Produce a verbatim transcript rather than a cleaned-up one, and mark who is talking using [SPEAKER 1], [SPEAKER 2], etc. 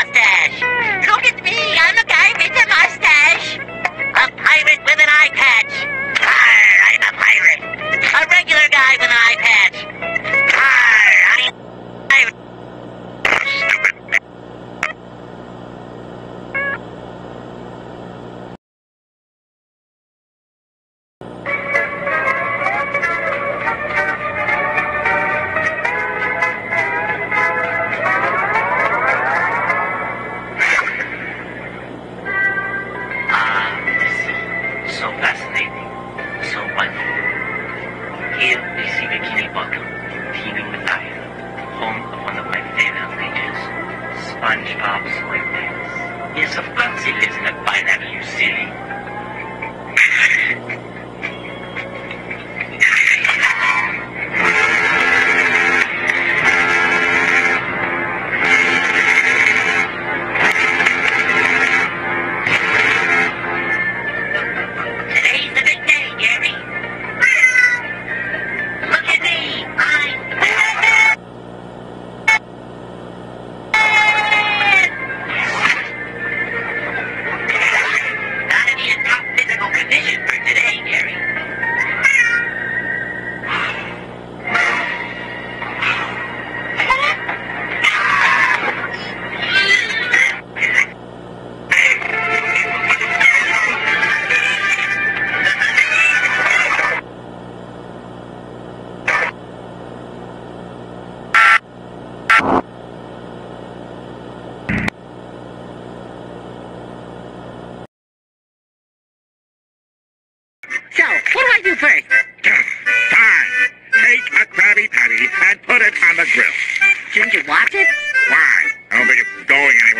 [SPEAKER 1] mustache. Look at me, I'm a guy with a mustache. A pirate with an eye patch. Arr, I'm a pirate. A regular guy with an eye patch. Arr, I'm... I'm... Stupid.
[SPEAKER 2] SpongeBob SquarePants. Yes, of course he lives in a pineapple, you silly. Today's the big day, Gary. Look at me, I'm... condition for today, Gary.
[SPEAKER 1] So, what do I do first?
[SPEAKER 3] Fine. Take a Krabby Patty and put it on the grill.
[SPEAKER 1] Shouldn't you watch it?
[SPEAKER 3] Why? I don't think it's going anywhere.